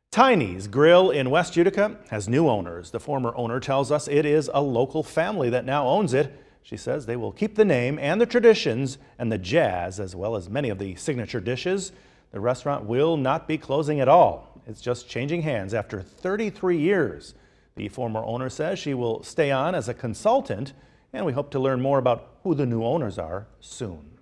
Tiny's Grill in West Utica has new owners. The former owner tells us it is a local family that now owns it. She says they will keep the name and the traditions and the jazz, as well as many of the signature dishes. The restaurant will not be closing at all. It's just changing hands after 33 years. The former owner says she will stay on as a consultant, and we hope to learn more about who the new owners are soon.